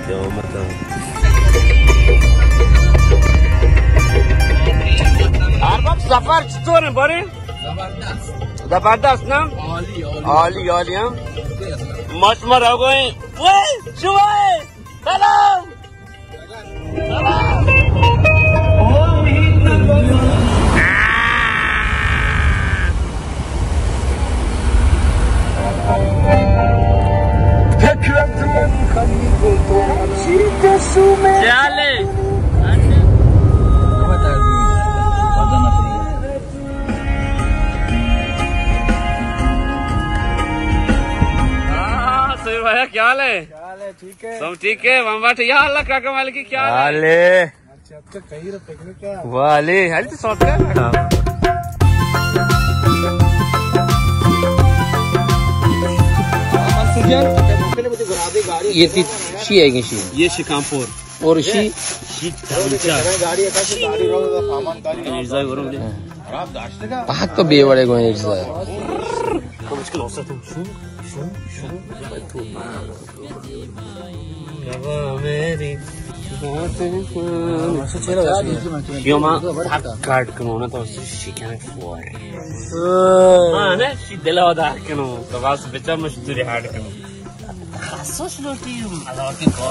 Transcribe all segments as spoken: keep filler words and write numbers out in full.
जाओ मतलब अरबाब सफर चतुर है बड़े जबरदस्त जबरदस्त ना आली आली आली हम मस्त मर हो गए ओए शुभाए सलाम सलाम चले भैया क्या हाल है? ठीक है सब ठीक है मामा या अल्लाह का कमाल की क्या हाल है? अच्छा कहीं पिकनिक क्या वाले हाल तो शॉट कर ये शी है शी ये शिकामपुर और शी शी गाड़ी पाक तो बे बड़े गोने इट्स मुश्किल हो सकता है शुम शुम मेरी Yoma card kano na to shikane for. Ah, ne shi dela da kano to vas becha mashduri hard kano. Khasos loti maloti ko.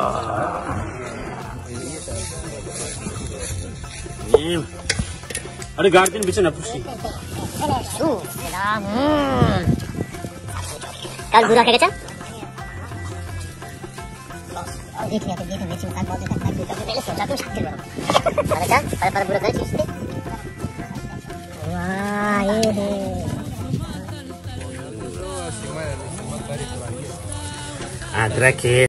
अरे गार्डन बेचा ना पुशी. कल बुरा क्या क्या? देख लिया तो देख नीचे उतार बहुत तक नहीं तो पहले सोचा तो शक्ति बनो अरे क्या पर पर बुरा कर चीज पे वाह ये है अदरक है